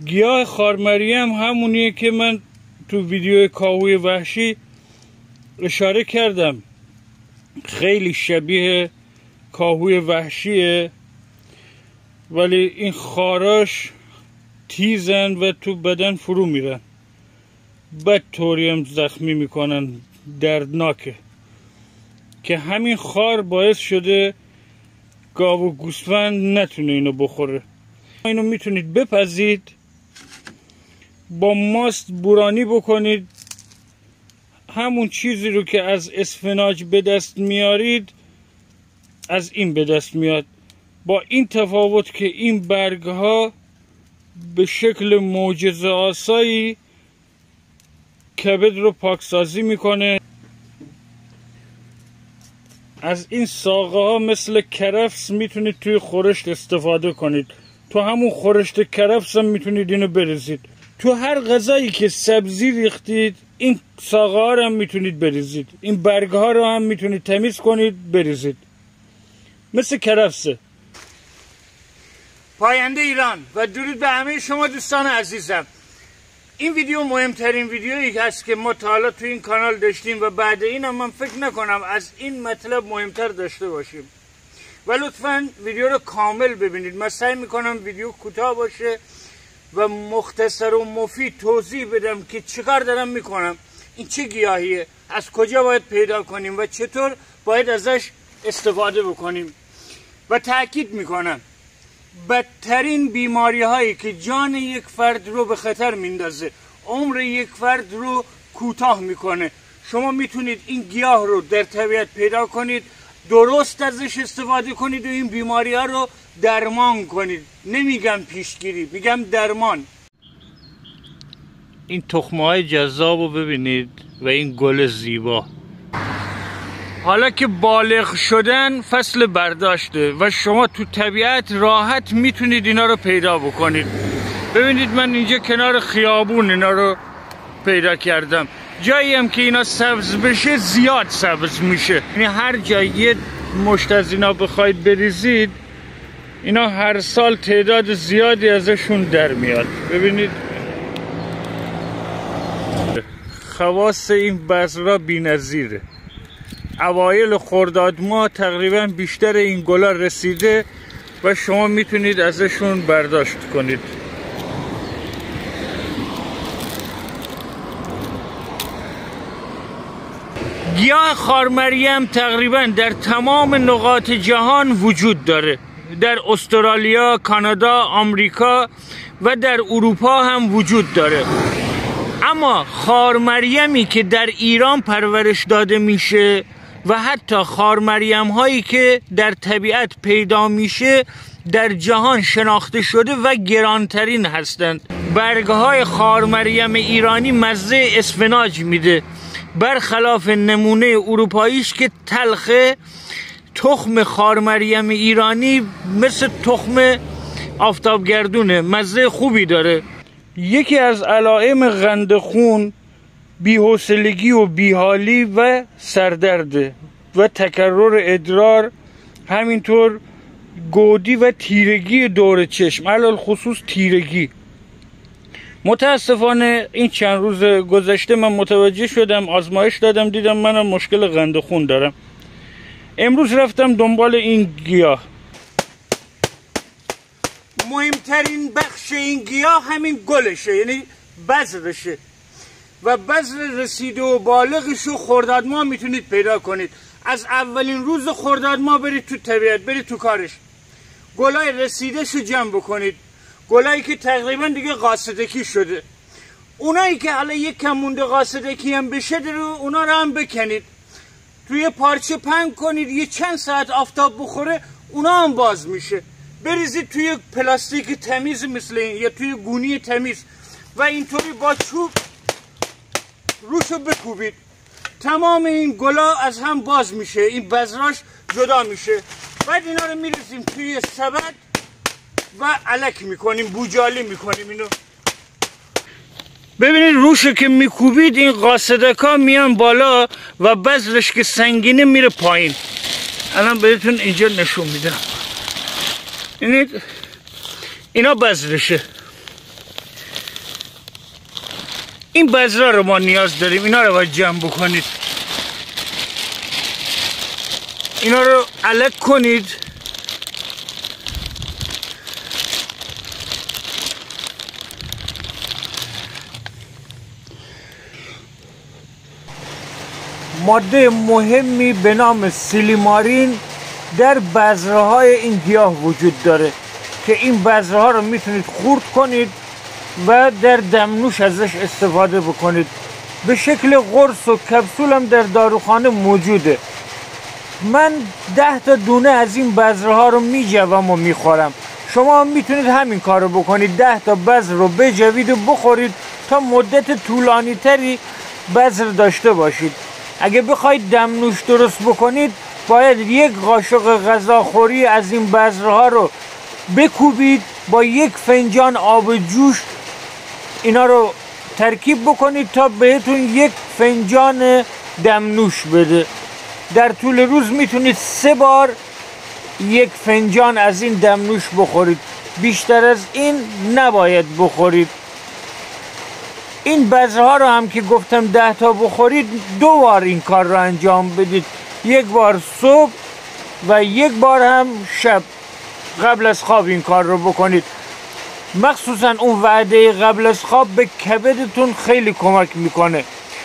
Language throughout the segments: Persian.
گیاه خارمریم همونیه که من تو ویدیو کاهوی وحشی اشاره کردم، خیلی شبیه کاهوی وحشیه، ولی این خاراش تیزن و تو بدن فرو میرن، بد طوری هم زخمی میکنن، دردناکه، که همین خار باعث شده گاو و گوسفند نتونه اینو بخوره. اینو میتونید بپزید، با ماست بورانی بکنید، همون چیزی رو که از اسفناج به دست میارید از این به دست میاد، با این تفاوت که این برگ ها به شکل معجزه آسایی کبد رو پاکسازی میکنه. از این ساقه ها مثل کرفس میتونید توی خورشت استفاده کنید، تو همون خورشت کرفس هم میتونید اینو بریزید، تو هر غذایی که سبزی ریختید این ساقه ها رو هم میتونید بریزید، این برگ ها رو هم میتونید تمیز کنید بریزید، مثل کرفسه. پاینده ایران و درود به همه شما دوستان عزیزم. این ویدیو مهمترین ویدیویی هست که ما تا حالا تو این کانال داشتیم و بعد این هم من فکر نکنم از این مطلب مهمتر داشته باشیم و لطفاً ویدیو رو کامل ببینید. من سعی میکنم ویدیو کوتاه باشه و مختصر و مفید توضیح بدم که چیکار دارم میکنم، این چه گیاهیه، از کجا باید پیدا کنیم و چطور باید ازش استفاده بکنیم. و تأکید میکنم بدترین بیماری هایی که جان یک فرد رو به خطر میندازه، عمر یک فرد رو کوتاه میکنه، شما میتونید این گیاه رو در طبیعت پیدا کنید، درست ازش استفاده کنید و این بیماری ها رو درمان کنید. نمیگم پیشگیری، میگم درمان. این تخمه های جذاب رو ببینید و این گل زیبا. حالا که بالغ شدن فصل برداشته و شما تو طبیعت راحت میتونید اینا رو پیدا بکنید. ببینید من اینجا کنار خیابون اینا رو پیدا کردم، جایی هم که اینا سبز بشه زیاد سبز میشه، یعنی هر جایی یه مشت از اینا بخواید بریزید اینا هر سال تعداد زیادی ازشون در میاد. ببینید خواص این بذرها بی‌نظیره. اوایل خرداد ماه تقریبا بیشتر این گلا رسیده و شما میتونید ازشون برداشت کنید. گیاه خارمریم تقریبا در تمام نقاط جهان وجود داره، در استرالیا، کانادا، آمریکا و در اروپا هم وجود داره. اما خارمریمی که در ایران پرورش داده میشه و حتی خارمریم هایی که در طبیعت پیدا میشه در جهان شناخته شده و گرانترین هستند. برگ های خارمریم ایرانی مزه اسفناج میده، برخلاف نمونه اروپاییش که تلخه. تخم خارمریم ایرانی مثل تخم آفتابگردونه، مزه خوبی داره. یکی از علائم قند خون بی‌حوصلگی و بیحالی و سردرده و تکرر ادرار، همینطور گودی و تیرگی دور چشم، علل خصوص تیرگی. متاسفانه این چند روز گذشته من متوجه شدم، آزمایش دادم، دیدم منم مشکل قند خون دارم. امروز رفتم دنبال این گیاه. مهمترین بخش این گیاه همین گلشه، یعنی بذرشه، و بذر رسیده و بالغش رو خرداد ماه میتونید پیدا کنید. از اولین روز خرداد ماه برید تو طبیعت، برید تو کارش، گلای رسیدهش رو جمع بکنید، گلایی که تقریبا دیگه قاصدگی شده، اونایی که حالا یک کم مونده قاصدگی هم بشه اونا رو هم بکنید، توی پارچه پهن کنید، یه چند ساعت آفتاب بخوره اونا هم باز میشه، بریزید توی پلاستیک تمیز مثل این یا توی گونی تمیز و اینطوری با چوب روشو بکوبید، تمام این گلا از هم باز میشه، این بذراش جدا میشه. بعد اینا رو میریزیم توی سبد و علک میکنیم، بوجالی میکنیم اینو. ببینید روشو که میکوبید این قاصدکا میان بالا و بذرش که سنگینه میره پایین. الان بهتون اینجا نشون میدم. ببینید اینا بذرشه، این بذرها رو ما نیاز داریم، اینا رو باید جمع بکنید، اینا رو الک کنید. ماده مهمی به نام سیلیمارین در بذرهای این گیاه وجود داره که این بذرها رو میتونید خرد کنید و در دمنوش ازش استفاده بکنید. به شکل قرص و کپسول هم در داروخانه موجوده. من 10 تا دونه از این بذرها رو میجوام و میخورم. شما هم میتونید همین کار رو بکنید، 10 تا بذر رو بجوید و بخورید تا مدت طولانی تری بذر داشته باشید. اگه بخواید دمنوش درست بکنید باید 1 قاشق غذاخوری از این بذرها رو بکوبید با 1 فنجان آب جوش، اینا رو ترکیب بکنید تا بهتون 1 فنجان دمنوش بده. در طول روز میتونید 3 بار 1 فنجان از این دمنوش بخورید، بیشتر از این نباید بخورید. این بذرها رو هم که گفتم 10 تا بخورید 2 بار این کار رو انجام بدید، 1 بار صبح و 1 بار هم شب قبل از خواب این کار رو بکنید. مخصوصا اون وعده قبل از خواب به کبدتون خیلی کمک میکنه.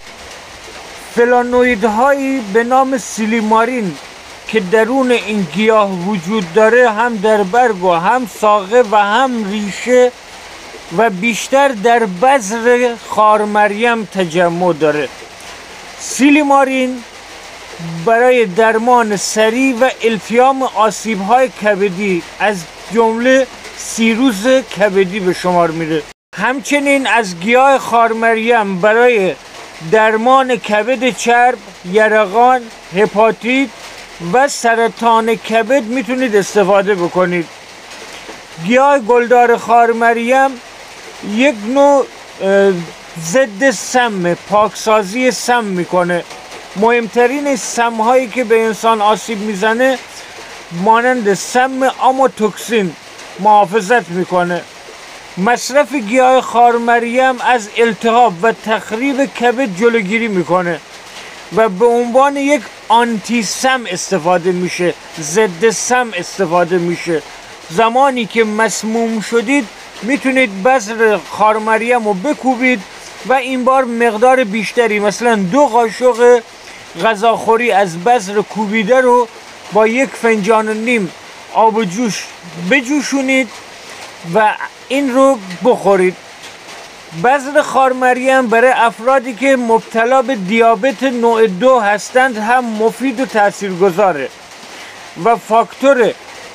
فلانویدهایی به نام سیلیمارین که درون این گیاه وجود داره هم در برگ و هم ساقه و هم ریشه و بیشتر در بذر خارمریم تجمع داره. سیلیمارین برای درمان سریع و التیام آسیب‌های کبدی از جمله سیروز کبدی به شمار میره. همچنین از گیاه خارمریم برای درمان کبد چرب، یرقان، هپاتیت و سرطان کبد میتونید استفاده بکنید. گیاه گلدار خارمریم یک نوع ضد سم، پاکسازی سم میکنه. مهمترین سم هایی که به انسان آسیب میزنه مانند سم آموتوکسین محافظت میکنه. مصرف گیاه خارمریم از التهاب و تخریب کبد جلوگیری میکنه و به عنوان یک آنتی سم استفاده میشه، ضد سم استفاده میشه. زمانی که مسموم شدید میتونید بذر خارمریم رو بکوبید و این بار مقدار بیشتری، مثلا 2 قاشق غذاخوری از بذر کوبیده رو با 1 فنجان و نیم آب جوش بجوشونید و این رو بخورید. بذر خارمریم برای افرادی که مبتلا به دیابت نوع 2 هستند هم مفید و تاثیرگذاره و فاکتور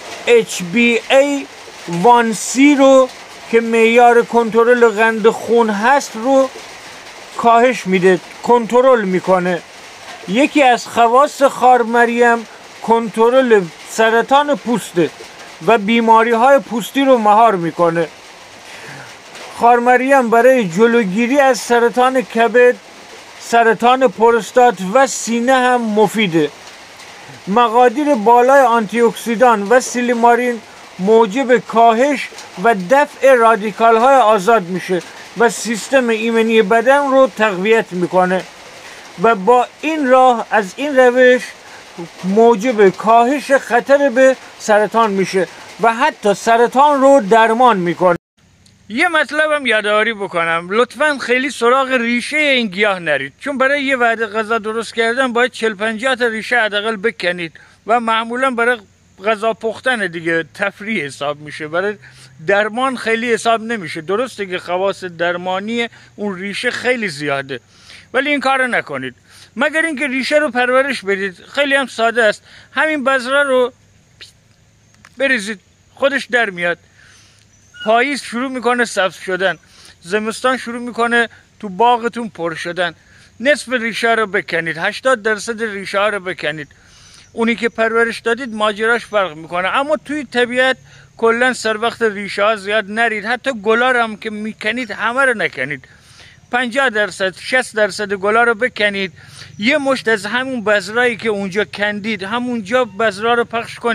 HbA1c رو که معیار کنترل قند خون هست رو کاهش میده، کنترل میکنه. یکی از خواص خارمریم کنترل سرطان پوسته و بیماری های پوستی رو مهار میکنه. خارمریم برای جلوگیری از سرطان کبد، سرطان پروستات و سینه هم مفیده. مقادیر بالای آنتی اکسیدان و سیلیمارین موجب کاهش و دفع رادیکال های آزاد میشه و سیستم ایمنی بدن رو تقویت میکنه و با این راه از این روش موجب کاهش خطر به سرطان میشه و حتی سرطان رو درمان میکنه. یه مطلبم یادآوری بکنم، لطفاً خیلی سراغ ریشه این گیاه نرید، چون برای یه وعده غذا درست کردن باید 40-50 تا ریشه حداقل بکنید و معمولا برای غذا پختن دیگه تفریح حساب میشه، برای درمان خیلی حساب نمیشه. درسته که خواص درمانی اون ریشه خیلی زیاده ولی این کارو نکنید مگر اینکه ریشه رو پرورش بدید. خیلی هم ساده است، همین بذره رو بریزید خودش در میاد. پاییز شروع میکنه سبز شدن، زمستان شروع میکنه تو باغتون پر شدن. نصف ریشه رو بکنید، 80% ریشه ها رو بکنید. اونی که پرورش دادید ماجراش فرق میکنه. اما توی طبیعت کلا سر وقت ریشه ها زیاد نرید، حتی گلا رو هم که میکنید همه رو نکنید. 50% 60% گلا رو بکنید، یه مشت از همون بذرایی که اونجا کندید همونجا بذرا رو پخش کنید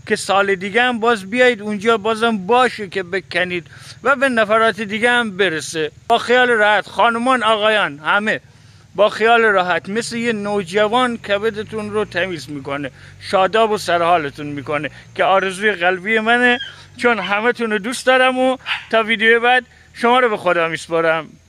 که سال دیگه هم باز بیایید اونجا بازم باشه که بکنید و به نفرات دیگه هم برسه. با خیال راحت خانمان آقایان همه با خیال راحت مثل یه نوجوان کبدتون رو تمیز میکنه، شاداب و سرحالتون میکنه که آرزوی قلبی منه، چون همه تون رو دوست دارم و تا ویدیو بعد شما رو به خدا میسپارم.